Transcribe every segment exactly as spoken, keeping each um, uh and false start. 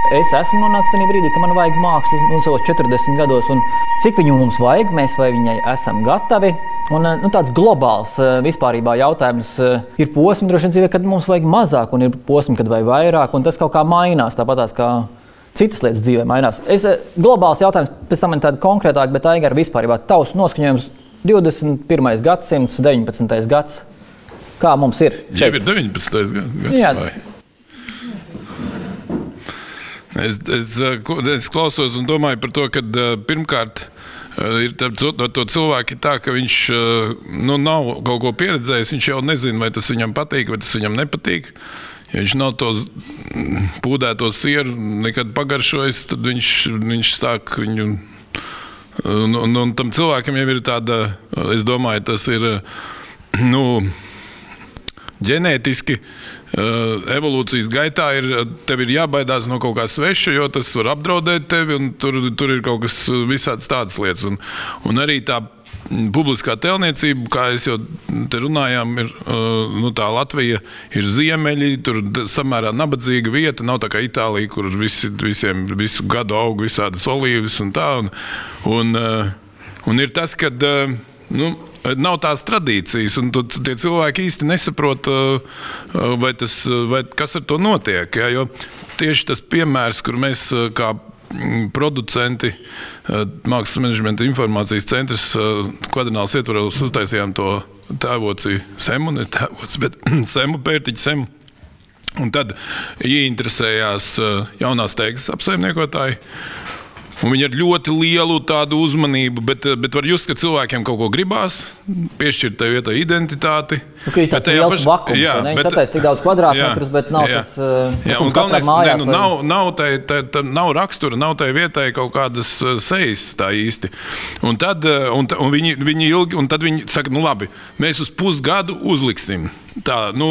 Es esmu nonācis tajā brīdī, ka man vajag mākslu un savos četrdesmit gados, un cik viņu mums vajag, mēs vai viņai esam gatavi. Un, nu, tāds globāls vispārībā jautājums ir posmi droši vien dzīvē, kad mums vajag mazāk, un ir posmi, kad vajag vairāk, un tas kaut kā mainās, tāpatās kā citas lietas dzīvē mainās. Es, globāls jautājums, pēc tam man tāda konkrētāk, bet Aigar vispārībā tavs noskaņojums divdesmit pirmais gadsimts, deviņpadsmitais gads. Kā mums ir? Jau ir deviņpadsmitais gads. Jā. Vai? Es, es, es klausos un domāju par to, ka pirmkārt ir to, to cilvēki tā, ka viņš nu, nav kaut ko pieredzējis, viņš jau nezina, vai tas viņam patīk, vai tas viņam nepatīk. Ja viņš nav to pūdēto sieru nekad pagaršojis, tad viņš, viņš sāk viņu... Un, un, un tam cilvēkam jau ir tāda, es domāju, tas ir, nu, ģenētiski, evolūcijas gaitā ir, tev ir jābaidās no kaut kā sveša, jo tas var apdraudēt tevi, un tur, tur ir kaut kas visāds tādas lietas. Un, un arī tā publiskā tēlniecība, kā es jau te runājām, ir, nu, tā Latvija ir ziemeļi, tur samērā nabadzīga vieta, nav tā kā Itālija, kur visi, visiem visu gadu aug visādas olīvas un tā. Un, un, un ir tas, kad, nu, nav tās tradīcijas, un tie cilvēki īsti nesaprot, vai tas, vai kas ar to notiek. Ja? Jo tieši tas piemērs, kur mēs kā producenti, mākslas menedžmenta informācijas centrs kvadrināls ietvaros uztaisījām to tēvoci Semu, ne tēvoci, bet Semu, pērtiķi Semu. Un tad ieinteresējās jaunās teikas apsaimniekotāji. Un viņi ar ļoti lielu tādu uzmanību, bet, bet var just, ka cilvēkiem kaut ko gribās, piešķirt tev vietai identitāti. Nu, ka ir tāds liels paš... vakums, jā, ne? Viņi sataisa tik daudz kvadrātmetrus, bet nav jā, tas, jā, un galvenais, mājās. Ne, nu, nav, nav, tai, tai, tai, nav rakstura, nav tai vietai kaut kādas sejas tā īsti. Un tad, un, un viņi, viņi ilgi, un tad viņi saka, nu labi, mēs uz pusgadu uzliksim. Tā, nu,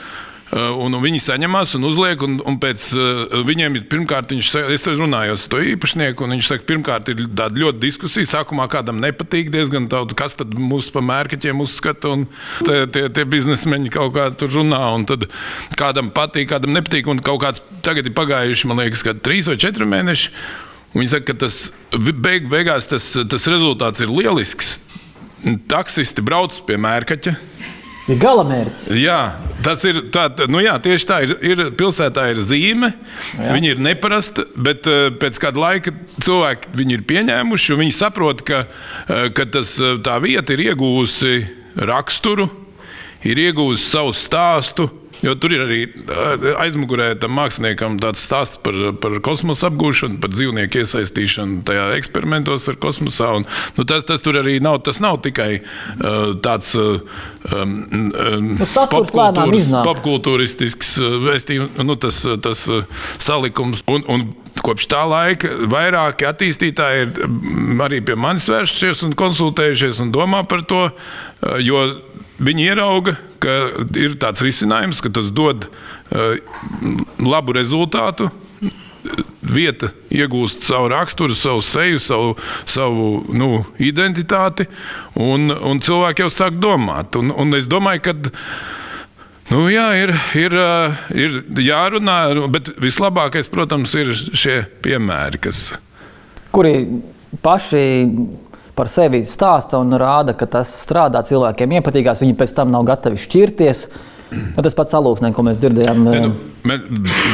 Un viņi saņemās un uzliek, un, un pēc viņiem ir pirmkārt, viņš, es runāju ar to īpašnieku, un viņš saka, pirmkārt ir tāda ļoti diskusija, sākumā kādam nepatīk diezgan daudz, kas tad mūs pa mērķeķiem uzskata, un tie, tie, tie biznesmeņi kaut kā tur runā, un tad kādam patīk, kādam nepatīk, un kaut kāds tagad ir pagājuši, man liekas, ka trīs vai četri mēneši, un viņi saka, ka tas beig, beigās tas, tas rezultāts ir lielisks. Taksisti brauc pie mērķeķa. Ir galamērķis. Jā, tas ir tā, nu jā, tieši tā ir, ir pilsētā ir zīme, jā. Viņi ir neparasta, bet pēc kāda laika cilvēki viņi ir pieņēmuši, un viņi saprot, ka, ka tas, tā vieta ir iegūsi raksturu, ir iegūsi savu stāstu, jo tur ir arī aizmugurē tam māksliniekam tāds stāsts par, par kosmosa apgūšanu, par dzīvnieku iesaistīšanu tajā eksperimentos ar kosmosā. Un, nu, tas, tas tur arī nav, tas nav tikai uh, tāds uh, um, popkultūras, popkultūristisks vēstījums, nu, tas, tas salikums. Un, un kopš tā laika vairāki attīstītāji ir arī pie manis vēršies un konsultējušies un domā par to, jo viņi ierauga, ka ir tāds risinājums, ka tas dod uh, labu rezultātu. Vieta iegūst savu raksturu, savu seju, savu, savu nu, identitāti, un, un cilvēki jau sāk domāt. Un, un es domāju, ka nu, jā, ir, ir, ir jārunā, bet vislabākais, protams, ir šie piemēri, kas... Kuri paši... par sevi stāsta un rāda, ka tas strādā, cilvēkiem iepatīkās, viņi pēc tam nav gatavi šķirties. Tas pats Alūksnē, ko mēs dzirdējām. Ne, nu, man,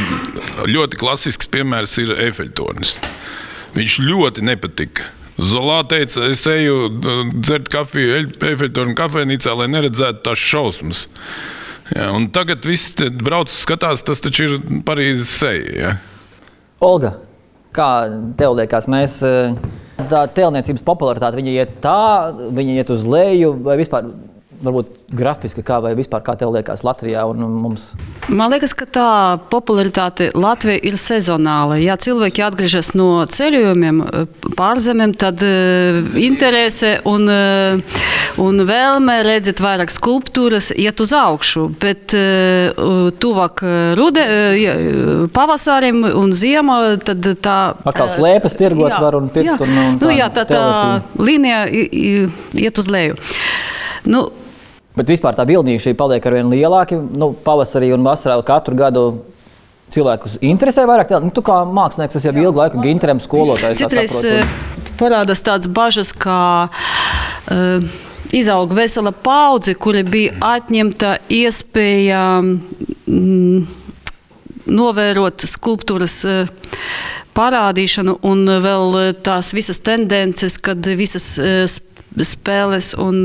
ļoti klasisks piemērs ir Eifeļtornis. Viņš ļoti nepatika. Zolā teica, es eju dzert kafiju Eifeļtorņa kafejnīcā, lai neredzētu tās šausmas. Ja, un tagad viss brauc skatās, tas taču ir Parīzes seja. Ja. Olga, kā tev liekas, mēs... Tā tēlniecības popularitāte, viņa iet tā, viņa iet uz leju, vai vispār, varbūt grafiski, kā, vai vispār, kā tev liekas Latvijā un mums? Man liekas, ka tā popularitāte Latvija ir sezonāla. Ja cilvēki atgriežas no ceļojumiem pārzemēm, tad uh, interese un, uh, un vēlme redzēt vairāk skulptūras iet uz augšu, bet uh, tuvāk rude, uh, pavasarim un ziemā, tad tā... Atkal slēpes tirgot jā, var un pirkt jā. un, un nu, jā, tā, tā līnija iet uz leju. Nu, bet vispār tā bildnīša paliek arvien lielāki. Nu, pavasarī un vasarā katru gadu cilvēkus interesē vairāk? Nu, tu kā mākslinieks, tas jau ilgu laiku Ginteram skolotājs. Citreiz parādās tāds bažas, kā uh, izauga vesela paudze, kuri bija atņemta iespēja mm, novērot skulptūras uh, parādīšanu un vēl tās visas tendences, kad visas spēles un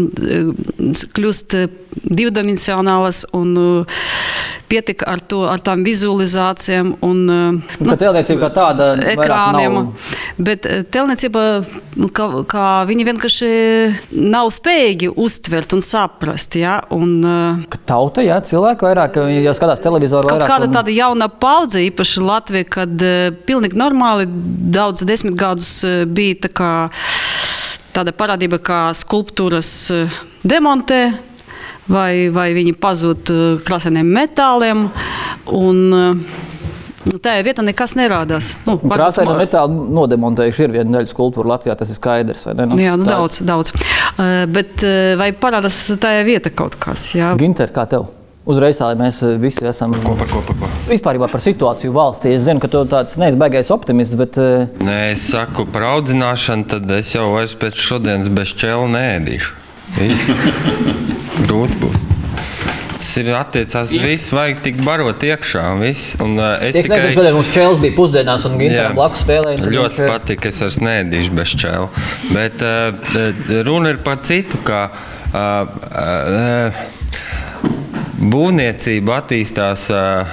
kļūst divdimensionālas un pietika ar to, ar tām vizualizācijām un nu, tēlniecība kā tāda ekrāniem. Bet tēlniecība, kā, kā viņi vienkārši nav spējīgi uztvert un saprast, ja? Un, ka tauta, jā, cilvēki vairāk, ja skatās televizoru vairāk. Kaut kāda un... tāda jauna paudze, īpaši Latvija, kad pilnīgi normāli daudz desmit gadus bija tā kā tāda parādība, kā skulptūras demontē, vai, vai viņi pazūd krāsainiem metāliem, un tajā vietā nekas nerādās. Nu, krāsaino metālu nodemontējuši ir viena daļa skulptūra Latvijā, tas ir skaidrs, vai ne? Nu, jā, nu, daudz, daudz. Bet vai parādās tajā vieta kaut kas? Jā? Ginter, kā tev? Uzreiz tā, mēs visi esam... Ko par ko, par ko? Vispārībā par situāciju valstī. Es zinu, ka tu tāds neizbaigais optimists, bet... Nē, es saku par audzināšanu, tad es jau vairs pēc šodienas bez čela neēdīšu. Viss. Grūti būs. Tas ir attiecās viss, vajag tik barot iekšā. Viss. Un uh, es Tiek tikai... Nezinu, šodien mums čels bija pusdienās un Ginteram blakus spēlēja. Ļoti viņš... patīk, es vairs neēdīšu bez čela. Bet uh, runa ir par citu, kā... Uh, uh, Būvniecība attīstās uh,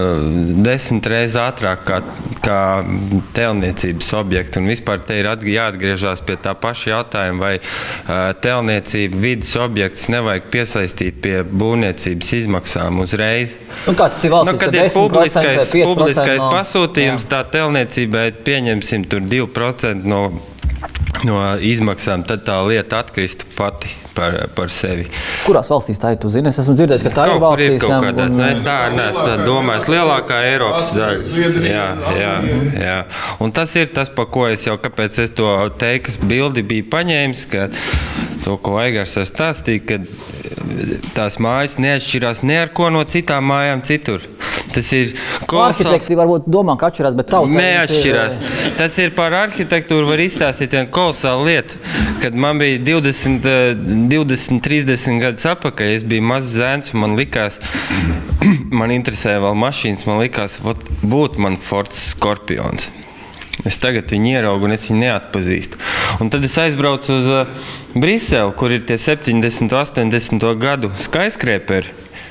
desmit reizes ātrāk kā, kā tēlniecības objekti. Un vispār te ir jāatgriežās pie tā paša jautājuma, vai uh, tēlniecība vidas objekts nevajag piesaistīt pie būvniecības izmaksām uzreiz. Un kā tas ir valstīs, nu, kad ir publiskais, publiskais no... pasūtījums, jā. Tā tēlniecībai pieņemsim tur divi procenti no, no izmaksām, tad tā lieta atkristu pati. Par, par sevi. Kurās valstīs tā ir, tu zini? Es esmu dzirdējis, ka tā kaut ir valstīs. Ir kaut kādā, un... Es tā neesmu domājis. Lielākā Eiropas daļa. Jā, jā, jā. Un tas ir tas, pa ko es jau, kāpēc es to teikas bildi biju paņēmis, ka to, ko Aigars ar stāstīja, ka tās mājas neatšķirās ne ar ko no citām mājām citur. Tas ir kolosāls... Arhitekti varbūt domā, ka atšķirās, bet tauta... Neatšķirās. Ir... Tas ir par arhitektūru var izstāstīt vienu kolosālu lietu. Kad man bija divdesmit, divdesmit trīsdesmit gadus apakaļ, es biju mazs zēns un man likās, man interesēja vēl mašīnas, man likās, būt man Fords Scorpions. Es tagad viņu ieraugu un es viņu neatpazīstu. Un tad es aizbraucu uz uh, Briseli, kur ir tie septiņdesmit, astoņdesmit gadu skyscraperi.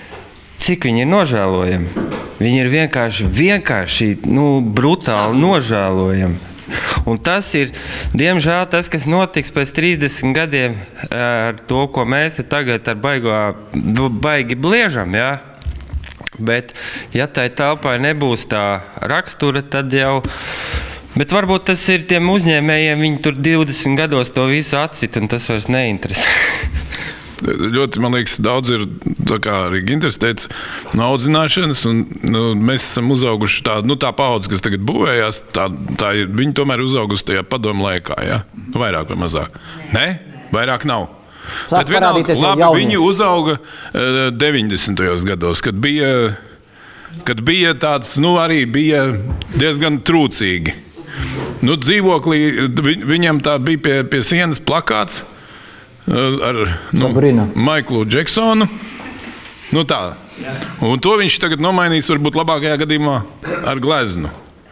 Cik viņi ir nožēlojami? Viņi ir vienkārši, vienkārši nu, brutāli nožēlojami. Un tas ir, diemžēl, tas, kas notiks pēc trīsdesmit gadiem ar to, ko mēs tagad ar baigo, baigi bliežam, jā. Bet, ja tai telpai nebūs tā rakstura, tad jau... Bet varbūt tas ir tiem uzņēmējiem, viņi tur divdesmit gados to visu atsit, un tas vairs neinteresē. Ļoti, man liekas, daudz ir, tā kā arī Ginters teica, no audzināšanas, un nu, mēs esam uzauguši tā, nu, tā paudze, kas tagad būvējās, tā, tā ir, viņi tomēr uzaugusi tajā padomu laikā, ja? Vairāk vai mazāk. Ne? Vairāk nav. Sāk Bet vienalga, labi, viņi uzauga uh, deviņdesmitajos gados, kad bija, kad bija tāds, nu, arī bija diezgan trūcīgi. Nu, dzīvoklī, vi, viņam tā bija pie, pie sienas plakāts, ar nu, Maiklu Džeksonu. Nu tā. Un to viņš tagad nomainīs varbūt labākajā gadījumā ar gleznu.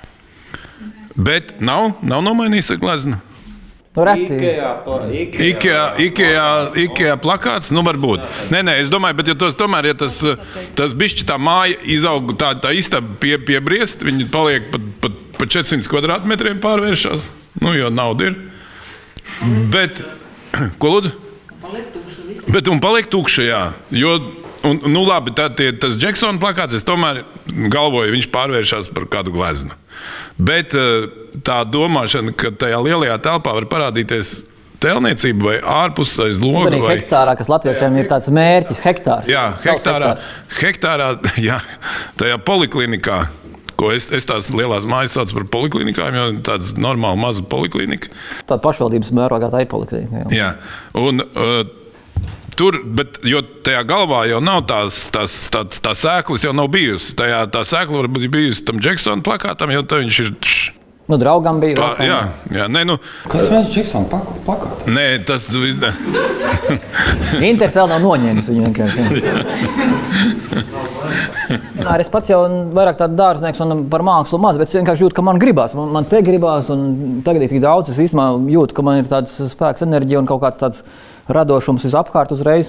Bet nav, nav nomainījis ar gleznu. Nu, reti. Ikea, Ikea, Ikea plakāts, nu varbūt. Nē, nē, es domāju, bet ja tos, tomēr, ja tas, tas bišķi tā māja izaug, tā, tā istaba pie, piebriest, viņi paliek pat, pat, pat četrsimt kvadrātmetriem pārvēršās, nu, jo nauda ir. Bet, ko lūdzu? Bet un paliek tukša, jā. Jo, un, nu labi, tā, tie, tas Džeksona plakāts, es tomēr galvoju, viņš pārvēršās par kādu gleznu. Bet tā domāšana, ka tajā lielajā telpā var parādīties tēlniecība vai ārpus aiz loga. Vai hektārā, kas latviešiem ir tāds mērķis, hektārs. Jā, hektārā, hektārā, jā, tajā poliklinikā, ko es, es tās lielās mājas saucu par poliklinikām, jo tāds normāli maza poliklinika. Tāda pašvaldības mērogā tā ir poliklinika. Jā, jā. Un uh, tur, bet, jo tajā galvā jau nav tās, tās, tās, tās sēklas, jau nav bijusi. Tajā, tā sēkla varbūt bijusi tam Džeksona plakātam, jo tā viņš ir... Nu, draugam bija. Pa, jā, jā, nē, nu. Kas vajag Džeksona plakātu? Nē, tas... Inters vēl nav noņēmis viņu vienkārši. Nā, es pats jau vairāk tādu dārznieks un par mākslu maz, bet es vienkārši jūtu, ka man gribās. Man, man te gribās un tagad ir tik daudz. Es īstenībā jūtu, ka man ir tāds spēks, enerģija un kaut kāds tāds radošums uz apkārt uzreiz.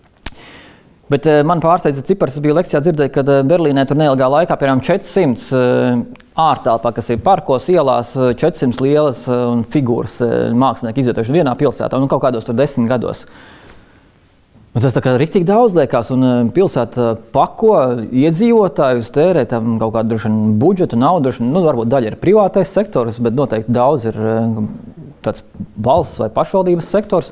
Bet man pārsteidza cipars, es biju lekcijā dzirdēju, ka Berlīnē tur neilgā laikā, piemēram, četrsimt ārtelpā, kas ir parkos, ielās, četrsimt lielas un figūras mākslinieki izvietojuši vienā pilsētā, un kaut kādos tur desmit gados. Un tas tā kā riktīgi daudz liekas, un pilsēta pako iedzīvotājus, tērē tam kaut kādu droši vien budžetu, naudu, droši vien, nu, varbūt daļa ir privātais sektors, bet noteikti daudz ir tāds valsts vai pašvaldības sektors.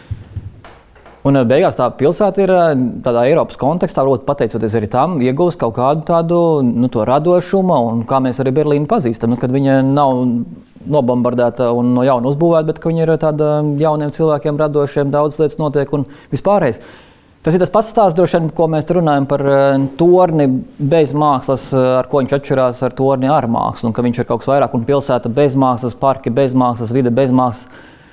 Un beigās tā pilsēta ir tādā Eiropas kontekstā, varbūt pateicoties arī tam, iegūst kaut kādu tādu, nu, to radošumu, un kā mēs arī Berlīnu pazīstam, nu, kad viņa nav nobombardēta un no jauna uzbūvēta, bet ka viņa ir tāda jauniem cilvēkiem radošiem, daudz lietas notiek un vispārējais. Tas ir tas pats stāsts, droši vien, ko mēs runājam par torni bez mākslas, ar ko viņš atšķirās ar torni ar mākslu, un ka viņš ir kaut kas vairāk, un pilsēta bez mākslas, parki bez mākslas, vide bez mākslas.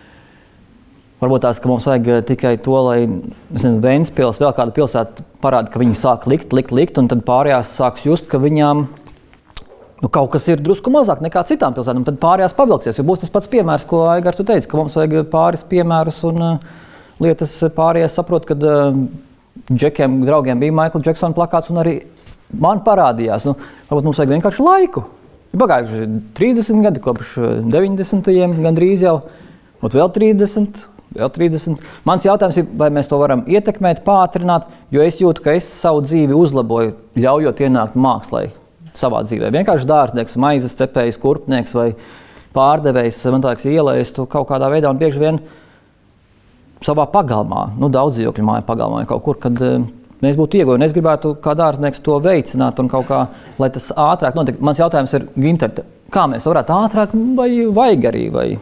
Varbūt tās, ka mums vajag tikai to, lai nezinu, Ventspils, vēl kāda pilsēta parāda, ka viņi sāk likt, likt, likt, un tad pārējās sāks just, ka viņām nu, kaut kas ir drusku mazāk nekā citām pilsētām, un tad pārējās pavilksies. Jo būs tas pats piemērs, ko Aigar tu teici, ka mums vajag pāris piemērus un uh, lietas pārējās saprot, kad uh, džekiem, draugiem bija Michael Jacksona plakāts, un arī man parādījās. Nu, varbūt mums vajag vienkārši laiku. Ir pagājuši trīsdesmit gadi, kopš deviņdesmitajiem gandrīz jau, un vēl trīsdesmit. Vēl trīsdesmit. Mans jautājums ir, vai mēs to varam ietekmēt, pātrināt, jo es jūtu, ka es savu dzīvi uzlaboju, ļaujot ienākt mākslai savā dzīvē. Vienkārši dārznieks, maizes cepējs, kurpnieks vai pārdevējs, man liekas, ielējas to kaut kādā veidā un bieži vien savā pagalmā, nu daudz dzīvokļu māju pagalmā kaut kur, kad mēs būtu ieguvi. Un es gribētu kā dārznieks to veicināt un kaut kā, lai tas ātrāk notiek. Mans jautājums ir, Ginter, kā mēs varētu ātrāk vai vajag arī, vai...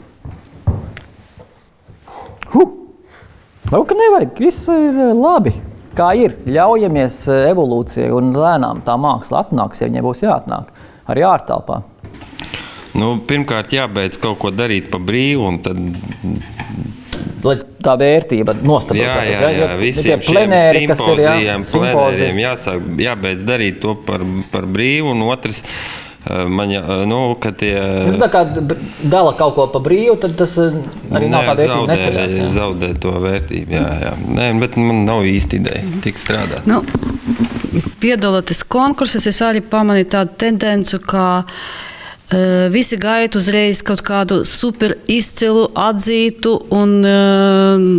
Huh. Varbūt, ka nevajag. Viss ir labi. Kā ir. Ļaujamies evolūcijai un lēnām tā māksla atnāks, ja viņai būs jāatnāk. Arī ārtelpā. Nu, pirmkārt jābeidz kaut ko darīt pa brīvu un tad... Lai tā vērtība nostabilizētos. Jā, jā, jā. Visiem šiem simpozijiem, plenēriem jāsāk, jābeidz darīt to par, par brīvu un otrs... Man, nu, ka tie... Es tā kā dala kaut ko pa brīvu, tad tas arī nav tā vērtība neceļās. Nē, zaudē to vērtību, jā, jā. Nē, bet man nav īsti ideja tik strādāt. Nu, piedaloties konkursos, es arī pamanīju tādu tendenci, ka uh, visi gaida uzreiz kaut kādu super izcilu, atzītu un uh,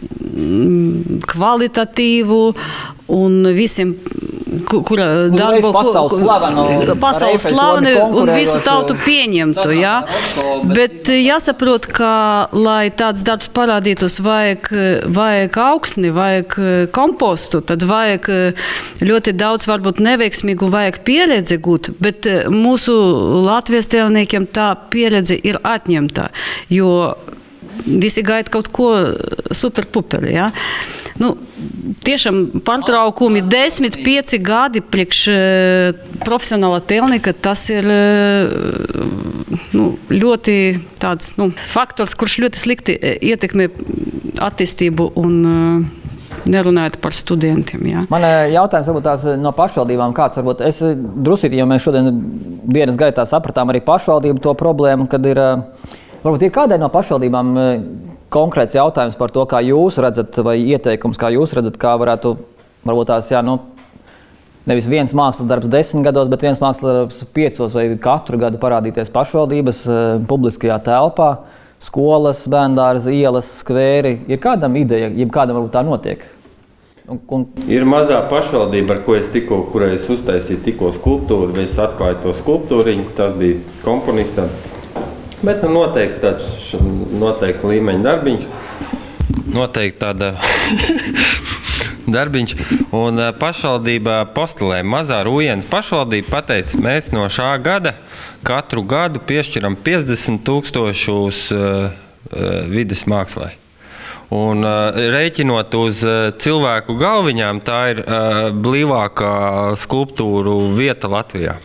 kvalitatīvu un visiem kura darbu, pasaules slavenu, pasaules slavenu un visu tautu pieņemtu, jā. Bet jāsaprot, ka, lai tāds darbs parādītos, vajag, vajag augsni, vajag kompostu, tad vajag ļoti daudz, varbūt neveiksmīgu, vajag pieredzi gūt, bet mūsu Latvijas tēlniekiem tā pieredze ir atņemta, jo visi gaida kaut ko super-puperi, jā. Nu, tiešām pārtraukumi desmit, pieci gadi priekš profesionāla tēlnieka, tas ir nu, ļoti tāds nu, faktors, kurš ļoti slikti ietekmē attīstību un nerunājot par studentiem. Jā. Man jautājums varbūt tās no pašvaldībām kāds varbūt. Es drusīti, jo mēs šodien dienas gaitā sapratām arī pašvaldību to problēmu, kad ir, varbūt ir kādai no pašvaldībām konkrēts jautājums par to, kā jūs redzat, vai ieteikums, kā jūs redzat, kā varētu, varbūt tās, jā, nu, nevis viens mākslas darbs desmit gados, bet viens mākslas darbs piecos vai katru gadu parādīties pašvaldības publiskajā telpā, skolas, bērndārzi, ielas, skvēri. Ir kādam ideja, jeb kādam varbūt tā notiek? Un, un... Ir mazā pašvaldība, ar ko es tikko, kurai es uztaisīju tikko skulptūru, es atklāju to skulptūriņu, tas bija komponista. Bet noteikti tāds noteikti līmeņa darbiņš, noteikti tāda darbiņš. Un pašvaldībā postelē mazā Rūjienas pašvaldība pateica, mēs no šā gada katru gadu piešķiram piecdesmit tūkstošus uh, uh, vides mākslai. Un uh, rēķinot uz uh, cilvēku galviņām, tā ir uh, blīvākā skulptūru vieta Latvijā.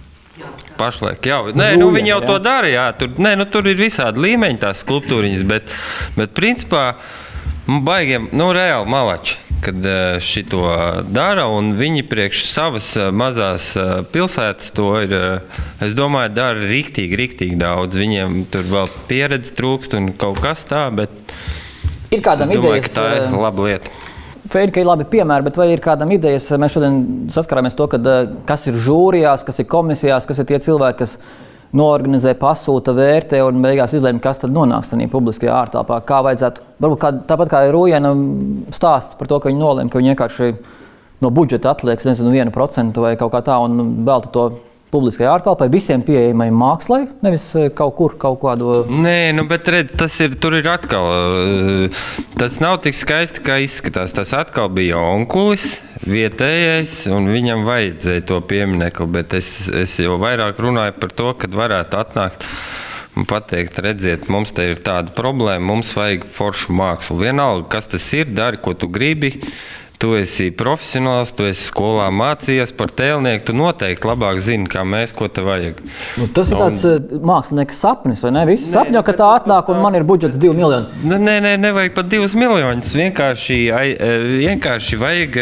Pašlaik, jā. Nē, nu, viņi jau to dara, jā. Tur, nē, nu, tur ir visādi līmeņi tās skulptūriņas, bet, bet principā baigiem, nu, reāli malači, kad šito dara, un viņi priekš savas mazās pilsētas to ir, es domāju, dara riktīgi, riktīgi daudz. Viņiem tur vēl pieredze trūkst un kaut kas tā, bet ir kādam es domāju, idejas, ka tā ir laba lieta. Feini, ka ir labi piemēri, bet vai ir kādam idejas, mēs šodien saskarāmies to, kad, kas ir žūrijās, kas ir komisijās, kas ir tie cilvēki, kas noorganizē, pasūta, vērtē un beigās izlēma, kas tad nonāks tādā publiskajā ārtelpā. Kā vajadzētu, varbūt kā, tāpat kā ir Rūjena stāsts par to, ka viņi nolēma, ka viņi vienkārši no budžeta atlieks, nezinu, vienu procentu vai kaut kā tā un velta to publiskajā ārtelpai, visiem pieejamai mākslai, nevis kaut kur, kaut kādu... Nē, nu, bet redz, tas ir, tur ir atkal, tas nav tik skaisti, kā izskatās. Tas atkal bija onkulis, vietējais, un viņam vajadzēja to pieminekli, bet es, es jau vairāk runāju par to, kad varētu atnākt un pateikt, redziet, mums te ir tāda problēma, mums vajag foršu mākslu. Vienalga, kas tas ir, dari, ko tu gribi. Tu esi profesionāls, tu esi skolā mācījies par tēlnieku, tu noteikti labāk zini, kā mēs, ko te vajag. Nu, tas ir tāds un... mākslinieka sapnis, vai ne? Visi sapņo, ka tā atnāk un man ir budžets divi miljoni. Nē, nē, nevajag pat divus miljonus. Vienkārši, vienkārši vajag,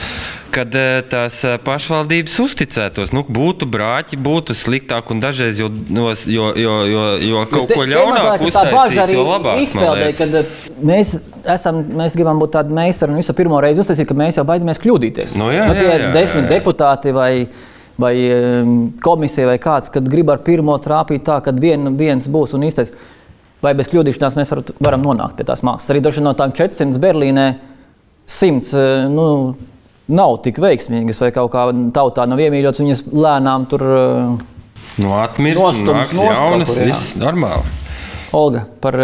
kad tās pašvaldības uzticētos. Nu, būtu brāķi, būtu sliktāk un dažreiz, jo, jo, jo, jo, jo kaut te, ko ļaunāk uztaisīs, jo labāk, man liekas. Kad mēs esam, mēs gribam būt tādi meistari un visu pirmo reizi uztaisīt, ka mēs jau baidamies kļūdīties. Nu, jā, nu, tie jā, jā, desmit jā, jā. deputāti vai, vai komisija vai kāds, kad grib ar pirmo trāpīt tā, kad vien, viens būs un īstais. Vai bez kļūdīšanās mēs var, varam nonākt pie tās mākslas. Arī droši no tām četrsimts Berlīnē simts, nu, nav tik veiksmīgas vai kaut kā tautā nav iemīļots, viņas lēnām tur nu, atmirst, nāks jaunas, kur, viss normāli. Olga, par,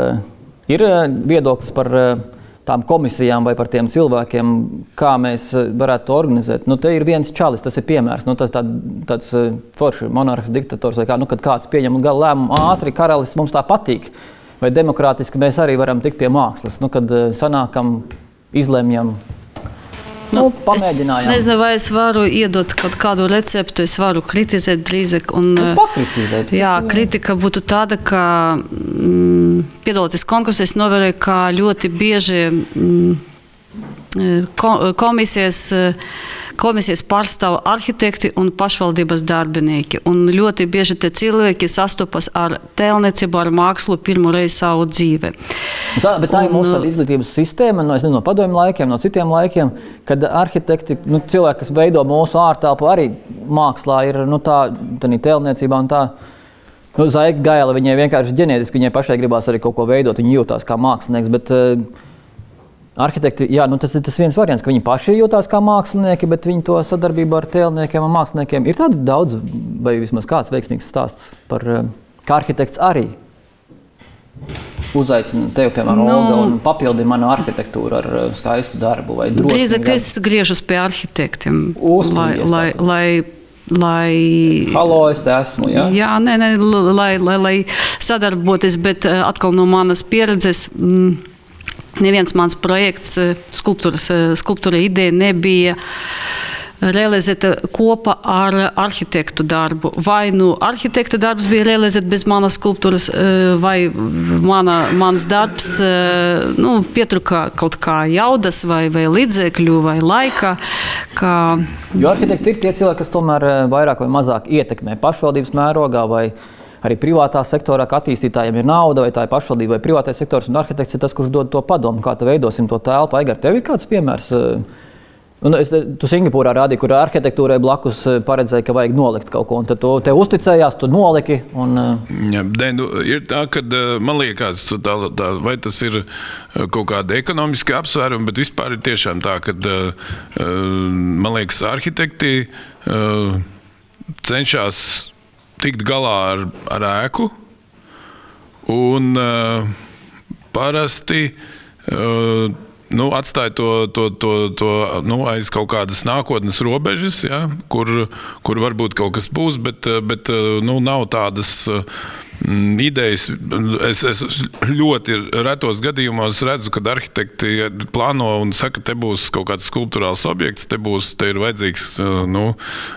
ir viedoklis par tām komisijām vai par tiem cilvēkiem, kā mēs varētu to organizēt? Nu, te ir viens čalis, tas ir piemērs, nu, tas tā, tāds forši monarhs, diktators vai kā, nu, kad kāds pieņem gala lēmumu ātri, karalis mums tā patīk, vai demokrātiski mēs arī varam tikt pie mākslas, nu, kad sanākam, izlemjam. Nu, es nezinu, vai es varu iedot kaut kādu receptu, es varu kritizēt drīzāk. Un, pakritizēt. Jā, kritika būtu tāda, ka mm, piedaloties konkursā, es novēroju, ka ļoti bieži mm, komisijas, komisijas pārstāv arhitekti un pašvaldības darbinieki. Un ļoti bieži tie cilvēki sastopas ar tēlniecību, ar mākslu pirmo reizi savu dzīvi. Tā, bet tā un, ir mūsu tāda izglītības sistēma, no, es nezinu, no padomju laikiem, no citiem laikiem, kad arhitekti, nu, cilvēki, kas veido mūsu ārtelpu, arī mākslā ir nu, tā, tā tēlniecībā un tā. Nu, Zaika Gaila, viņai vienkārši ģenētiski, viņai pašai gribās arī kaut ko veidot, viņa jūtās kā mākslinieks, bet uh, arhitekti, jā, nu, tas ir tas viens variants, ka viņi paši jūtās kā mākslinieki, bet viņi to sadarbību ar tēlniekiem un māksliniekiem. Ir tādi daudz, vai vismaz kāds veiksmīgs stāsts par, uh, kā arhitekts arī uzaicina tevi, piemēram, no, Olga, un papildi manu arhitektūru ar skaistu darbu vai drosmīgu. Drīzāk es griežos pie arhitektiem, lai, lai, lai, lai... Halo, es te esmu, jā? Jā, nē, nē, lai, lai, lai sadarboties, bet atkal no manas pieredzes, mm, neviens mans projekts, skulptūras, skulptūra ideja nebija realizēt kopā ar arhitektu darbu. Vai nu arhitekta darbs bija realizēt bez manas skulptūras, vai mana, mans darbs nu, pietruka kaut kā jaudas vai, vai līdzekļu vai laika. Kā... Jo arhitekti ir tie cilvēki, kas tomēr vairāk vai mazāk ietekmē pašvaldības mērogā vai arī privātā sektorā, ka attīstītājiem ir nauda, vai tā ir pašvaldība vai privātais sektors, un arhitekts ir tas, kurš dod to padomu, kā te veidosim to telpu. Aigar, tev ir kāds piemērs? Un es, tu Singapūrā rādīji, kur arhitektūrai blakus paredzēja, ka vajag nolikt kaut ko, un tad tu tev uzticējās, tu noliki. Un... Ja, ne, nu, ir tā, ka man liekas, tā, tā, vai tas ir kaut kāda ekonomiska apsvēruma, bet vispār ir tiešām tā, ka man liekas, arhitekti cenšas tikt galā ar, ar ēku, un parasti nu, atstāja to, to, to, to nu, aiz kaut kādas nākotnes robežas, ja, kur, kur varbūt kaut kas būs, bet, bet nu, nav tādas idejas. Es, es ļoti retos gadījumos redzu, kad arhitekti plāno un saka, te būs kaut kāds skulptūrāls objekts, te būs, te ir vajadzīgs, nu,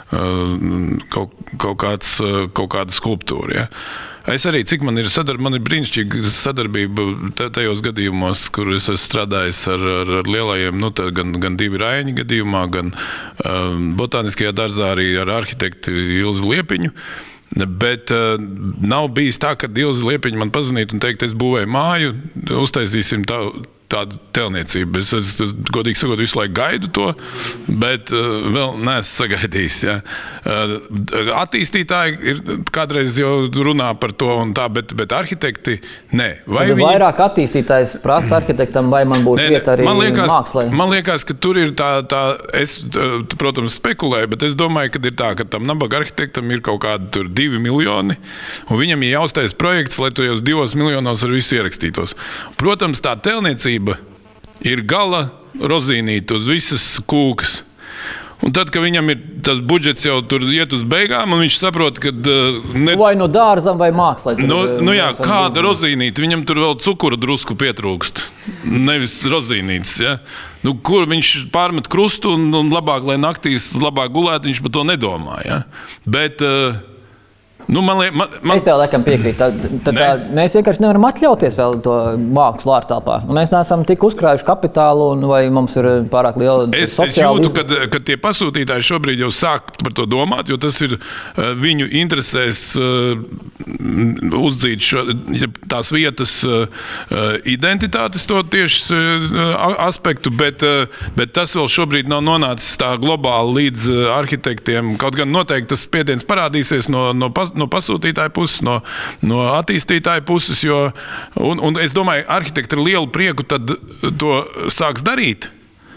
kaut, kaut kāds, kaut kāda skulptūra, ja. Es arī, cik man ir, sadar, man ir brīnišķīga sadarbība tajos gadījumos, kur es esmu strādājis ar, ar, ar lielajiem, nu, tā, gan, gan divi Raiņi gadījumā, gan um, botāniskajā dārzā arī ar arhitekti Ilzi Liepiņu. Bet uh, nav bijis tā, ka Ilzi Liepiņa man pazinītu un teikt, es būvēju māju, uztaisīsim tā, tādu telniecību. Es, es, es godīgi sakot, visu laiku gaidu to, bet uh, vēl neesmu sagaidījis. Ja. Uh, attīstītāji ir, kādreiz jau runā par to un tā, bet, bet arhitekti nē. Vai viņi... Vairāk attīstītājs prasa arhitektam, vai man būs ne, vieta arī man liekas, mākslē? Man liekas, ka tur ir tā, tā es, protams, spekulēju, bet es domāju, ka ir tā, ka tam nabaga arhitektam ir kaut kādi tur divi miljoni, un viņam ir jāuztais projekts, lai tajos divos miljonos ar visu ierakstītos. Protams, tā telniecība ir gala rozīnīta uz visas kūkas. Un tad, kad viņam ir tas budžets jau tur iet uz beigām, un viņš saprot, ka... Ne... Vai no dārzam vai mākslē? Nu, nu jā, kāda rozīnīta? Viņam tur vēl cukura drusku pietrūkst. Nevis rozīnītas, ja? Nu, kur viņš pārmet krustu un, un labāk, lai naktīs labāk gulēt, viņš par to nedomā, ja? Bet... Uh, Nu, man liek, man, man... Es tev laikam piekrītu. Tad, tad tā, mēs vienkārši nevaram atļauties vēl to mākslu ārtelpā. Mēs neesam tik uzkrājuši kapitālu, un vai mums ir pārāk liela es, sociāla... Es jūtu, kad, kad tie pasūtītāji šobrīd jau sāk par to domāt, jo tas ir uh, viņu interesēs uh, uzdzīt šo, tās vietas uh, identitātes, to tieši uh, aspektu, bet, uh, bet tas vēl šobrīd nav nonācis tā globāli līdz uh, arhitektiem. Kaut gan noteikti tas spiediens parādīsies no, no pas, no pasūtītāja puses, no, no attīstītāja puses, jo, un, un es domāju, arhitekti ar lielu prieku tad to sāks darīt,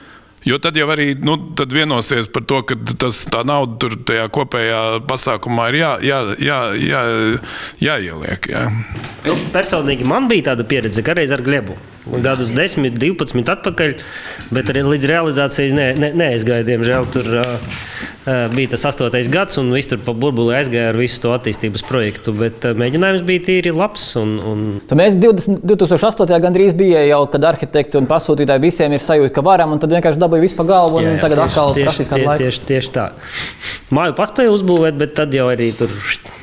jo tad jau arī, nu, tad vienosies par to, ka tas, tā nauda tur tajā kopējā pasākumā ir jā, jā, jā, jā, jāieliek, jā. Nu, personīgi man bija tāda pieredze, ka reiz ar Glebu. Gadus desmit, divpadsmit atpakaļ, bet arī līdz realizācijas ne, ne, neaizgāja, diemžēl, tur uh, uh, bija tas astotais gads, un viss tur pa burbuli aizgāja ar visu to attīstības projektu, bet uh, mēģinājums bija tīri labs. Un, un... Tad mēs divdesmit, divi tūkstoši astotajā gandrīz bija jau, kad arhitekti un pasūtītāji visiem ir sajūta, ka varam, un tad vienkārši dabūja visu pa galvu, un jā, jā, tagad tieši, atkal prasīs kādu laiku. Tieši, tieši tā. Māju paspēja uzbūvēt, bet tad jau arī tur...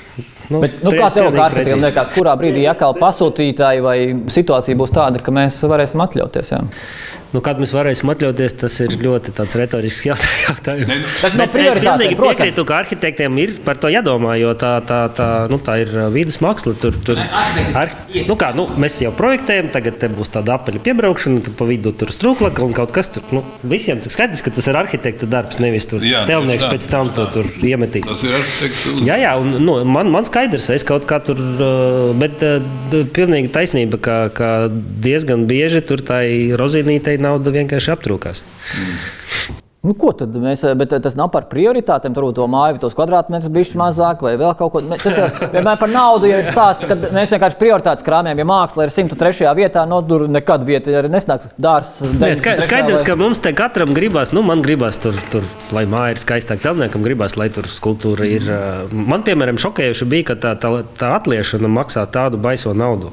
Nu, Bet, nu, kā tev, kā arhitektiem liekas, kurā brīdī atkal pasūtītāji vai situācija būs tāda, ka mēs varēsim atļauties? Jā? Nu, kad mēs varēsim atļauties, tas ir ļoti tāds retorisks jautājums. Tas nav prioritāte. Es pilnīgi piekrītu, ka arhitektiem ir par to jādomā, jo tā, tā, tā, nu, tā ir vīdes māksla. Tur, tur, ar, nu kā, nu, mēs jau projektējam, tagad te būs tāda apaļa piebraukšana, tad pa vidu tur strūklaka un kaut kas tur. Nu, visiem skaidrs, ka tas ir arhitekta darbs, nevis tur jā, telnieks pēc tam to tur iemetīs. Tas ir arhitekta. Jā, jā, un nu, man, man skaidrs, es kaut kā tur, bet pilnīgi taisnība, ka, ka diezgan bieži tur tā rozīnītei nauda vienkārši aptrūkās. Mm. Nu, ko tad mēs, bet tas nav par prioritātēm, turbūt to māju, tos kvadrātmetrus bišķi mazāk vai vēl kaut ko. Tas jau vienmēr par naudu jau ir stāsts, kad mēs vienkārši prioritātes krāmējam, ja māksla ir simt trešajā vietā, no tur nekad vieta arī nesnāks dārs. Nē, skaidrs, vai... ka mums te katram gribās, nu man gribās tur, tur lai māja ir skaistāk, telniekam gribās, lai tur skulptūra ir. Man, piemēram, šokējuši bija, ka tā, tā, tā atliešana maksā tādu baiso naudu.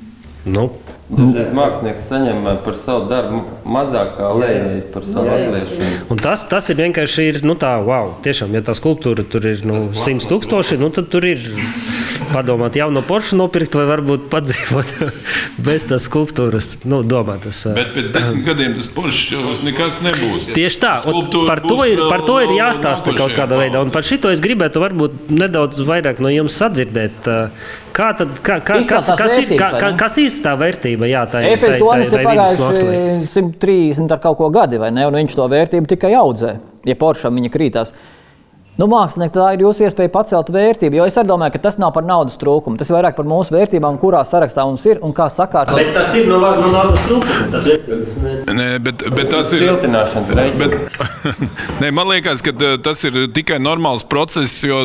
Nu. Dažreiz mākslinieks saņem par savu darbu mazāk kā lējējis par savu atliešanu. Un tas, tas ir vienkārši, ir, nu tā, wow, tiešām, ja tā skulptūra tur ir nu, simts tūkstoši, nu tad tur ir padomāt jaunu Porsche nopirkt vai varbūt padzīvot bez tās skulptūras, nu, domā tas. Bet pēc desmit gadiem tas Porsche jau nekas nebūs. Tieši tā, par to, ir, par to ir jāstāsta kaut kādā veidā, un par šito es gribētu varbūt nedaudz vairāk no jums sadzirdēt. Kā tad, kā, kā, kas, kas, ir, kā, kā, kas ir tā vērtība? Jā, tā ir Eifeļa tornis ir pagājuši simt trīsdesmit ar kaut ko gadi, vai ne? Un viņš to vērtību tikai audzē, ja Poršam viņa krītās. Nu, mākslinieki, tā ir jūsu iespēja pacelt vērtību, jo es arī domāju, ka tas nav par naudas trūkumu. Tas ir vairāk par mūsu vērtībām, kurā sarakstā mums ir un kā sakārtot. Bet tas ir no, no naudas trūkuma. Tas vērtības, ne? Nē, bet, bet tas ir... Siltināšanas bet, nē, man liekas, ka tas ir tikai normāls process, jo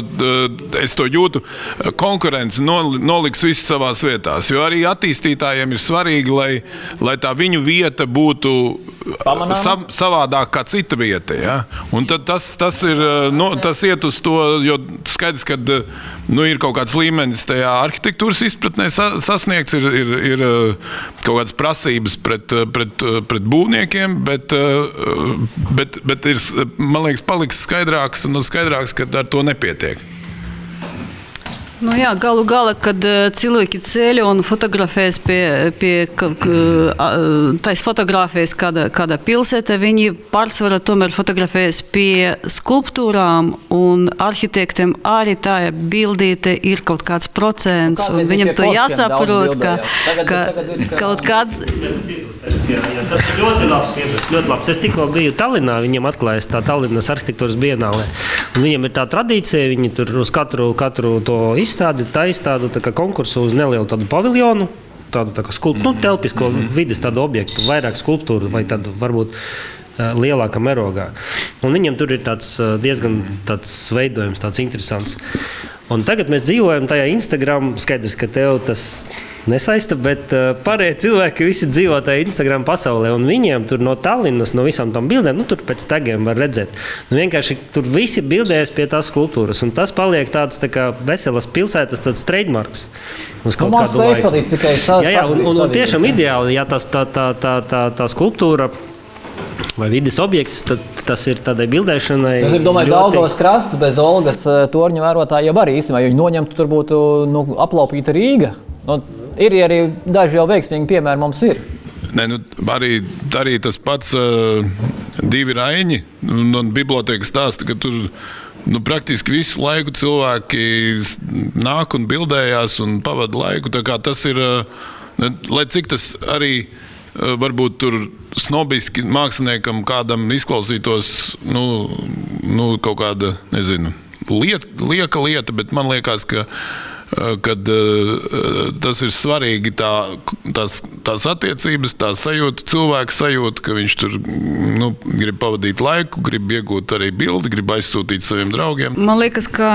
es to jūtu. Konkurence noliks visu savās vietās, jo arī attīstītājiem ir svarīgi, lai, lai tā viņu vieta būtu sa, savādāk kā cita vieta. Ja? Un tad tas, tas ir... No, tas iet uz to, jo skaidrs, ka nu, ir kaut kāds līmenis tajā arhitektūras izpratnē sasniegts, ir, ir, ir kaut kādas prasības pret, pret, pret būvniekiem, bet, bet, bet ir, man liekas, paliks skaidrāks, nu, skaidrāks, ka ar to nepietiek. Nu jā, galu galā, kad cilvēki ceļo un fotografējas pie, pie tais fotografējas kāda, kāda pilsēta, viņi pārsvarā tomēr fotografējas pie skulptūrām un arhitektiem arī tā bildīte ir kaut kāds procents, un viņam to jāsaprot, ka, ka kaut kāds... Jā, jā, tas ir ļoti labs piemērs, ļoti labs. Es tikko biju Tallinā, viņam atklājas tā Tallinas arhitektūras bienālē. Un viņam ir tā tradīcija, viņi tur uz katru, katru to izstādi, tā izstādu tā kā konkursu uz nelielu tādu paviljonu, tādu tā kā skulp, nu, telpisko vides tādu objektu, vairāk skulptūru vai tādu varbūt lielākā mērogā. Un viņam tur ir tāds diezgan tāds veidojums, tāds interesants. Un tagad mēs dzīvojam tajā Instagram, skaidrs, ka tev tas nesaista, bet uh, pārējie cilvēki visi dzīvo tajā Instagram pasaulē, un viņiem tur no Tallinas, no visām tam bildēm, nu tur pēc tagiem var redzēt. Nu vienkārši tur visi bildējas pie tās skulptūras, un tas paliek tāds tā kā veselas pilsētas, tāds trademarks uz kaut nu, kādu laiku. Tikai sa- jā, jā, un, un, un tiešām jā. ideāli, ja tas, tā, tā, tā, tā, tā skulptūra vai vides objekts, tad tas ir tādai bildēšanai. Es domāju, ļoti... Daugavas krasts bez Olgas torņu vērotāja jau arī īstenībā, jo viņi noņemtu, tur būtu nu, aplaupīta Rīga. Nu, ir arī daži jau veiksmīgi piemēri mums ir. Ne, nu, arī, arī tas pats uh, divi Raiņi un, un biblioteka stāsta, ka tur nu, praktiski visu laiku cilvēki nāk un bildējās un pavada laiku. Tā kā tas ir, uh, lai cik tas arī uh, varbūt tur snobiski māksliniekam kādam izklausītos, nu, nu kaut kāda, nezinu, lieta, lieka lieta, bet man liekas, ka kad uh, tas ir svarīgi tā, tās, tās attiecības, tā sajūta, cilvēka sajūta, ka viņš tur nu, grib pavadīt laiku, grib iegūt arī bildi, grib aizsūtīt saviem draugiem. Man liekas, ka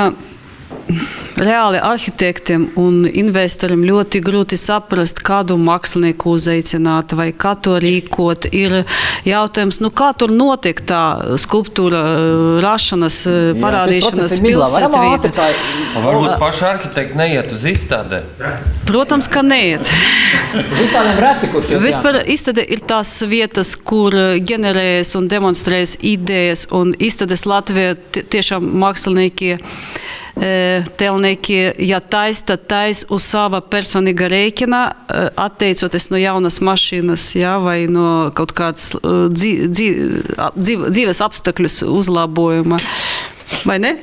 reāli arhitektiem un investoriem ļoti grūti saprast, kādu mākslinieku uzaicināt vai kā to rīkot. Ir jautājums, nu kā tur notiek tā skulptūra rašanas, parādīšanas pilsētvieta. Varbūt paši arhitekti neiet uz izstādē? Protams, ka neiet. Vispār izstāde ir tās vietas, kur ģenerējas un demonstrējas idejas, un izstādes Latvijā tiešām mākslinieki telnieki, ja tais, tad tais uz sava personīga rēķina, atteicoties no jaunas mašīnas, ja, vai no kaut kādas dzīv, dzīv, dzīves apstākļus uzlabojuma. Vai ne?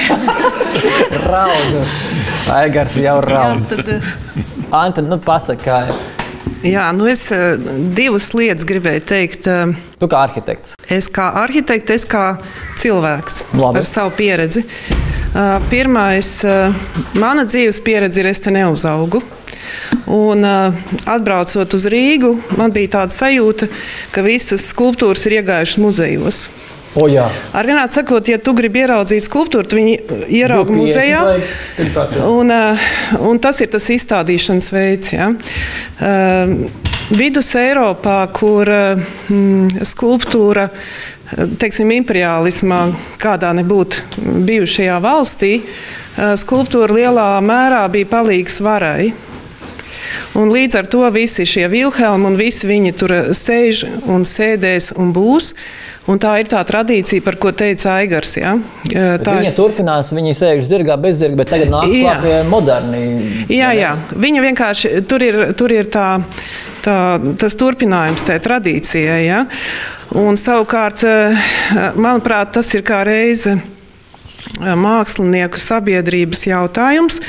Raudu. Aigars jau raud. Jā, tad... Anta, nu pasaka, kā ir. Jā, nu es divas lietas gribēju teikt. Tu kā arhitekts? Es kā arhitekts, es kā cilvēks. Labi. Ar savu pieredzi. Pirmais, mana dzīves pieredze ir, es te neuzaugu. Un atbraucot uz Rīgu, man bija tāda sajūta, ka visas skulptūras ir iegājušas muzejos. O, jā. Ar vienādi sakot, ja tu gribi ieraudzīt skulptūru, tu viņi ierauga muzejā, un, un tas ir tas izstādīšanas veids. Ja. Vidus Eiropā, kur mm, skulptūra, teiksim, imperiālismā kādā nebūtu bijušajā valstī, skulptūra lielā mērā bija palīgs varai. Un līdz ar to visi šie Vilhelmi un visi viņi tur sēž un sēdēs un būs. Un tā ir tā tradīcija, par ko teica Aigars. Ja? Tā... Viņa turpinās, viņi sēž zirgā bez zirga, bet tagad nāk klāt pie moderni. Jā, jā. Viņa vienkārši, tur ir, tur ir tā, tā, tas turpinājums tai tradīcijai. Ja? Un savukārt, manuprāt, tas ir kā reize mākslinieku sabiedrības jautājums.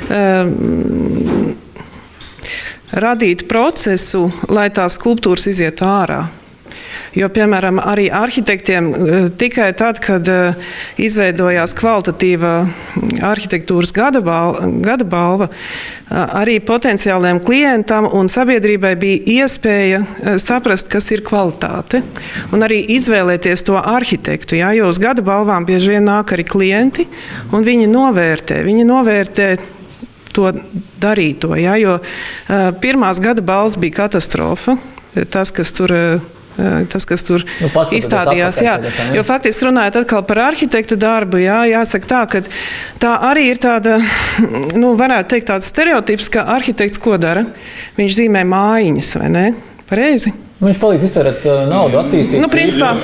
Radīt procesu, lai tās skulptūras iziet ārā. Jo, piemēram, arī arhitektiem tikai tad, kad izveidojās kvalitatīva arhitektūras gada balva, gada balva, arī potenciāliem klientam un sabiedrībai bija iespēja saprast, kas ir kvalitāte, un arī izvēlēties to arhitektu. Jā, jo uz gada balvām bieži vien nāk arī klienti, un viņi novērtē. Viņi novērtē to darīto, jā, jo pirmās gada balvas bija katastrofa. Tas, kas tur tas, kas tur nu, izstādījās. Jā. Tagad, jo faktiski runājot atkal par arhitekta darbu, jā, jāsaka tā, ka tā arī ir tāda, nu, varētu teikt tāds stereotips, ka arhitekts ko dara? Viņš zīmē mājiņas, vai ne? Pareizi? Viņš palīdz iztērēt uh, naudu, attīstīt. Nu, principā,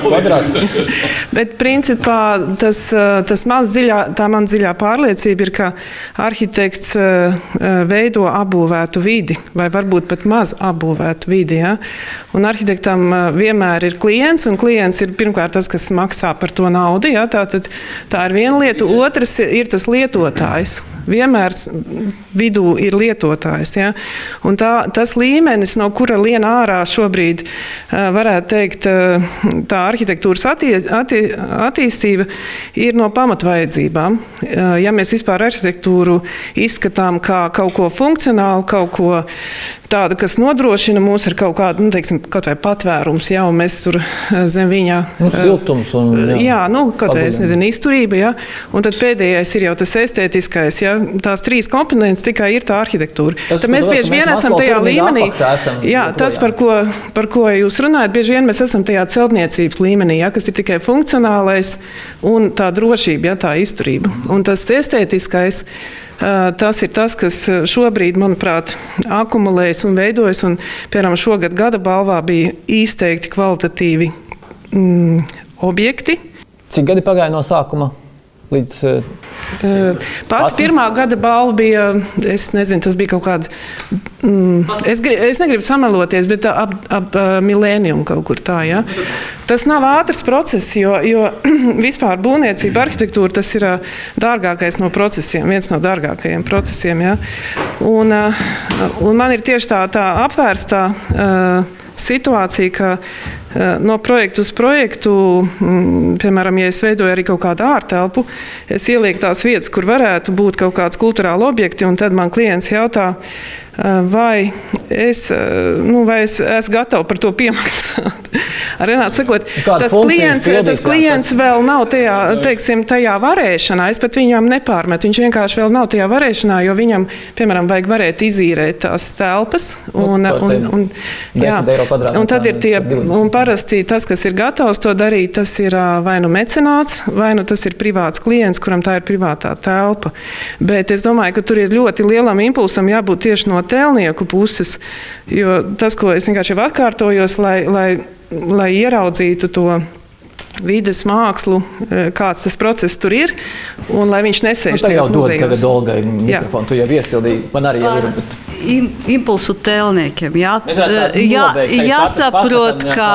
bet principā tas, tas man dziļā, tā man dziļā pārliecība ir, ka arhitekts uh, veido apbūvētu vidi, vai varbūt pat maz apbūvētu vidi. Ja? Un arhitektam uh, vienmēr ir klients, un klients ir pirmkārt tas, kas maksā par to naudu. Ja? Tā, tad, tā ir viena lieta. Otrs ir tas lietotājs. Vienmēr vidū ir lietotājs. Ja? Un tā, tas līmenis, no kura lien ārā šobrīd varētu teikt, tā arhitektūras attie, attie, attīstība ir no pamatvajadzībām. Ja mēs vispār arhitektūru izskatām kā kaut ko funkcionālu, kaut ko tādu, kas nodrošina mūs ar kaut kādu, nu, teiksim, kaut vai patvērums, jā, un mēs tur zem viņa... Nu, siltums un... Jā, jā nu, kaut vai, es nezinu, izturība, jā. Un tad pēdējais ir jau tas estētiskais, jā. Tās trīs komponentes tikai ir tā arhitektūra. Tas, tad mēs bieži vien esam tajā līmenī... Esam, jā, tas, par ko, par ko jūs runājat, bieži vien mēs esam tajā celtniecības līmenī, jā, kas ir tikai funkcionālais un tā drošība, jā, tā izturība. Un tas estētiskais, tas ir tas, kas šobrīd, manuprāt, akumulējas un veidojas. Un, piemēram, šogad gada balvā bija izteikti kvalitatīvi mm, objekti. Cik gadi pagāja no sākuma? Līdz, uh, Pat pirmā gada balva bija, es nezinu, tas bija kaut kāds, mm, es, grib, es negribu sameloties, bet ap, ap uh, milēniumu kaut kur tā, ja. Tas nav ātrs process, jo, jo vispār būvniecība, arhitektūra, tas ir uh, dārgākais no procesiem, viens no dārgākajiem procesiem, ja. Un, uh, un man ir tieši tā, tā apvērstā uh, situācija, ka no projektu uz projektu, piemēram, ja es veidoju arī kaut kādu ārtelpu, es ielieku tās vietas, kur varētu būt kaut kāds kulturāli objekti, un tad man klients jautā, vai es, nu, vai es esmu gatava par to piemaksāt. Renāts sakot, tas klients, tas klients vēl nav tajā, teiksim, tajā varēšanā, es pat viņam nepārmetu, viņš vienkārši vēl nav tajā varēšanā, jo viņam, piemēram, vajag varēt izīrēt tās telpas, un, nu, un, un, jā, un tad ir tie, un parasti tas, kas ir gatavs to darīt, tas ir vai nu mecenāts, vai nu tas ir privāts klients, kuram tā ir privātā telpa. Bet es domāju, ka tur ir ļoti lielam impulsam jābūt tieši no tēlnieku puses, jo tas, ko es vienkārši jau atkārtojos, lai, lai, lai ieraudzītu to vides mākslu, kāds tas process tur ir, un lai viņš nesēž tajos muzejos. Nu, tagad Olgai mikrofonu, tu jau iesildīji, man arī jau ir, bet... Impulsu tēlniekiem, jā. jā jāsaprot, ka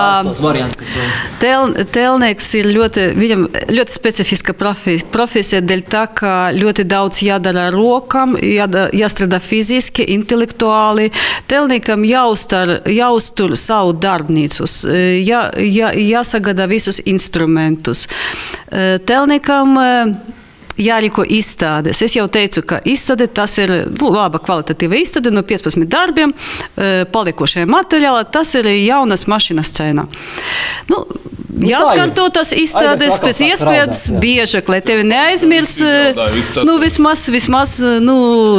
tēl, tēlnieks ir ļoti, viņam ļoti specifiska profesija, dēļ tā, ka ļoti daudz jādara rokam, jāda, jāstrādā fiziski, intelektuāli. Tēlniekam jāuztur, jāuztur savu darbnīcus, jā, jā, jāsagada visus instrumentus. Tēlniekam jārīko izstādes. Es jau teicu, ka izstāde tas ir nu, laba kvalitatīva izstāde no piecpadsmit darbiem, palikošajā materiālā. Tas ir jaunas mašīnas cena. Nu, jāatkārto tas izstādes pēc iespējas biežāk, lai tevi neaizmirs. Nu, vismaz, vismaz, nu,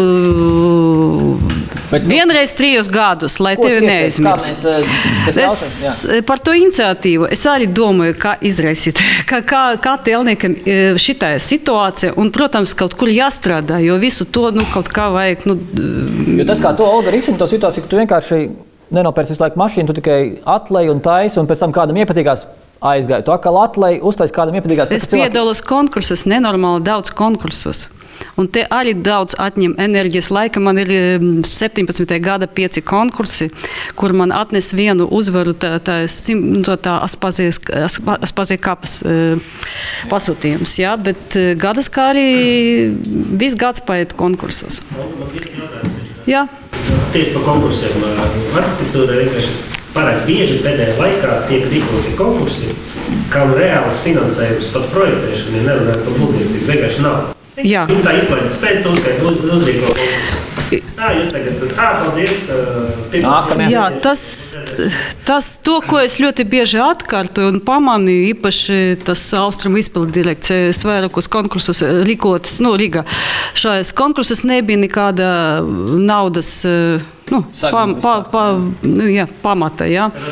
Bet, vienreiz trijus gadus, lai tevi neaizmirs. Es par to iniciatīvu es arī domāju, kā izraisīt, kā, kā, kā tēlniekam šitā situācija, un, protams, kaut kur jāstrādā, jo visu to, nu, kaut kā vajag, nu... Jo tas, kā to, Olga, risina to situāciju, ka tu vienkārši nenopērci visu laiku mašīnu, tu tikai atlej un taisi, un pēc tam kādam iepatīkās aizgāja. Tu atkal atlej, uztais kādam iepatīkās. Es piedalos konkursus, nenormāli daudz konkursus. Un te arī daudz atņem enerģijas laika. Man ir septiņpadsmitā gada pieci konkursi, kur man atnes vienu uzvaru tā, tā, tā, tā Aspazija kapas pasūtījums. Ja? Bet gadas kā arī viss gads paiet konkursos. Jā. Tieši par konkursiem. Arhitektūra vienkārši pārāk bieži pēdējā laikā tiek rīkoti konkursi, kam reāls finansējums pat projektēšana, ja nerunājot par būvniecību, vienkārši nav. Jā. Tā izklaidas pēc uzskait uz, uzrīko konkursu. Tā, jūs tagad, tā, paldies. Nākamajā. Jā, tas, tas to, ko es ļoti bieži atkārtoju un pamanīju, īpaši tas Austrumu izpildu direkcijas vairākos konkursus rīkotas, nu, Rīgā. Šajās konkursus nebija nekāda naudas, nu, pa, pa, pa, jā, pamata, jā.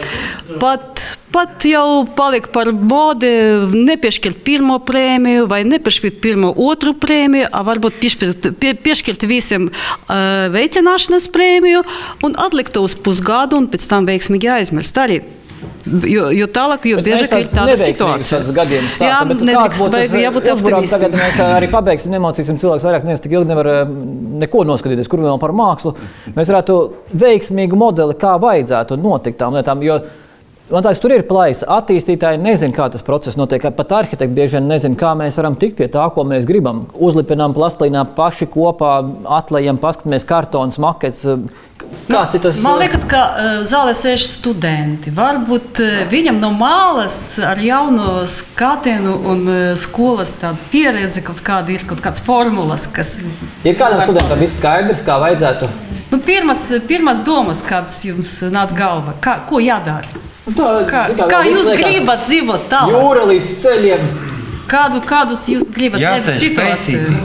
Pat, pat jau palika par modi nepiešķirt pirmo prēmiju vai nepiešķirt pirmo otru prēmiju, varbūt piešķirt, pie, piešķirt visiem uh, veicināšanas prēmiju un atlikt uz pusgadu un pēc tam veiksmīgi aizmirst arī. Jo, jo tālāk, jo biežāk ir tāda situācija. Jā, nedrīkst, vajag jābūt optimistiem. Tagad mēs arī pabeigsim, nemocīsim cilvēks vairāk, nevis tik ilgi nevar neko noskatīties, kur vēl par mākslu. Mēs varētu veiksmīgu modeli, kā vajadzētu notikt tām lietām, jo man tāds, tur ir plaisa. Attīstītāji nezin, kā tas process notiek. Pat arhitekti bieži vien nezin, kā mēs varam tikt pie tā, ko mēs gribam. Uzlipinām plastlīnā paši kopā, atlejam, paskatāmies kartons, makets. Kāds ir tas? Man liekas, ka uh, zālē sēž studenti. Varbūt uh, viņam no malas ar jaunu skatienu un uh, skolas tādu pieredzi kaut kāda ir, kaut kāds formulas, kas... Ir kādam studentam viss skaidrs, kā vajadzētu? Nu, pirmas, pirmas domas, kādas jums nāc galva, kā, ko jādara? Tā, kā kā, kā jūs liekas, gribat dzīvot tālāk? Jūra līdz ceļiem. Kādu, kādus jūs gribat redzēt situāciju?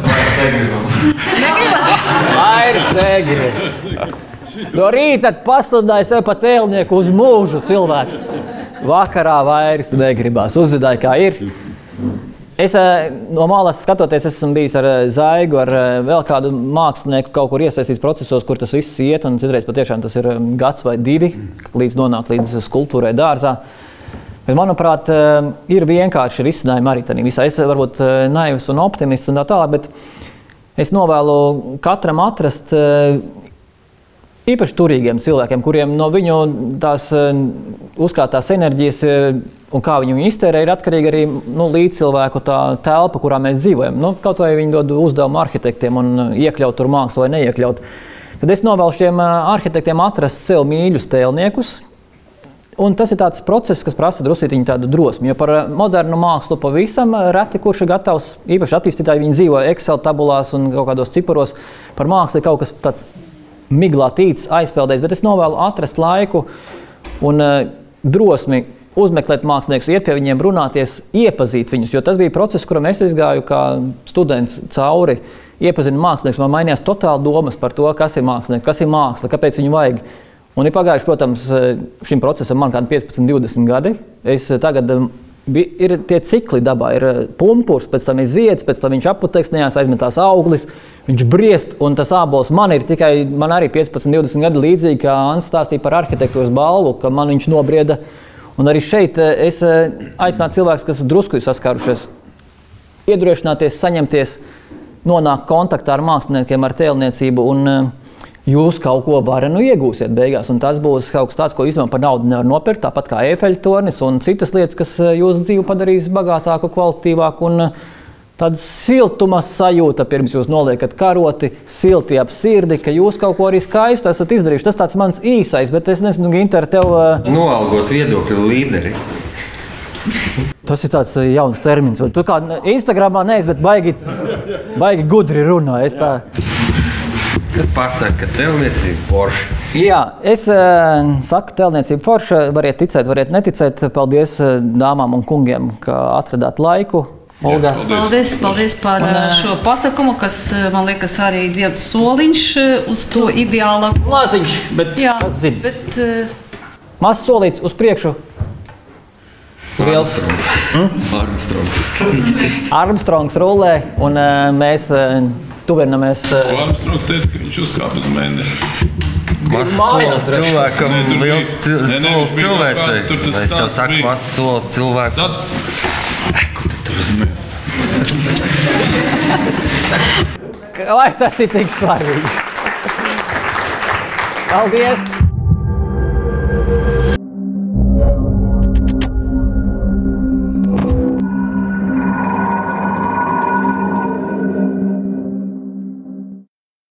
Negribat? Vairs negrib. No rīta pastudāja sev pa tēlnieku uz mūžu cilvēks. Vakarā vairs negribās. Uzzidāja, kā ir. Es no malas skatoties, esmu bijis ar Zaigu, ar vēl kādu mākslinieku kaut kur iesaistīts procesos, kur tas viss iet, un citreiz patiešām tas ir gads vai divi, līdz nonāk līdz skulptūrai dārzā. Bet, manuprāt, ir vienkārši risinājumi arī tādā visā. Es varbūt naivs un optimists un tā tālāk, bet es novēlu katram atrast īpaši turīgiem cilvēkiem, kuriem no viņu tās uzkrātās enerģijas un kā viņi viņu iztērē, ir atkarīgi arī nu, līdzcilvēku tā telpa, kurā mēs dzīvojam. Nu, kaut vai viņi dod uzdevumu arhitektiem un iekļaut tur mākslu vai neiekļaut. Tad es novēlu šiem arhitektiem atrast sev mīļus tēlniekus. Un tas ir tāds process, kas prasa drusītiņu tādu drosmi. Jo par modernu mākslu pavisam reti, kurš ir gatavs, īpaši attīstītāji, viņi dzīvo Excel tabulās un kaut kādos ciparos. Par mākslu ir kaut kas tāds miglā tīts aizpeldējis, bet es novēlu atrast laiku un uh, drosmi uzmeklēt māksliniekus, iet pie viņiem runāties, iepazīt viņus, jo tas bija process, kuram es izgāju kā students cauri, iepazinu mākslinieks, man mainījās totāli domas par to, kas ir mākslinieks, kas ir māksla, kāpēc viņu vajag. Un ir pagājuši, protams, šim procesam man kādi piecpadsmit, divdesmit gadi. Es tagad ir tie cikli dabā, ir pumpurs, pēc tam ir zieds, pēc tam viņš aputeksnējās, aizmetās auglis, viņš briest, un tas ābols man ir tikai, man arī piecpadsmit, divdesmit gadi līdzīgi, kā Ants stāstīja par arhitektūras balvu, ka man viņš nobrieda. Un arī šeit es aicinātu cilvēkus, kas drusku ir saskārušies, iedrošināties, saņemties, nonākt kontaktā ar māksliniekiem, ar tēlniecību, un jūs kaut ko varenu iegūsiet beigās. Un tas būs kaut kas tāds, ko īstenībā par naudu nevar nopirkt, tāpat kā Eifeļa tornis un citas lietas, kas jūsu dzīvi padarīs bagātāku, kvalitatīvāku un tāda siltuma sajūta, pirms jūs noliekat karoti, silti ap sirdi, ka jūs kaut ko arī skaistu esat izdarījuši. Tas tāds mans īsais, bet es nezinu, Ginter, tev... Noalgot viedokļu līderi. Tas ir tāds jauns termins. Tu kā Instagramā neesi, bet baigi, baigi gudri runā. Es tā... Kas pasaka, ka tēlniecība forša? Jā, es uh, saku, tēlniecība forša. Variet ticēt, variet neticēt. Paldies uh, dāmām un kungiem, ka atradāt laiku. Olga. Jā, paldies, paldies par un, šo pasakumu, kas, man liekas, arī viens soliņš uz to ideāla. Maziņš, bet jā, kas zina? Bet, uh... Mazs solīts uz priekšu. Armstrongs. Hmm? Armstrongs. Armstrongs rullē, un uh, mēs uh, tuvinamies... Uh... Armstrongs teica, ka viņš uzkāp uz mēnesi. Mazs solis cilvēkam, liels solis cilvēcei. Vai es tev saku, mazs solis cilvēkam? Vai tas ir tik svarīgi? Paldies!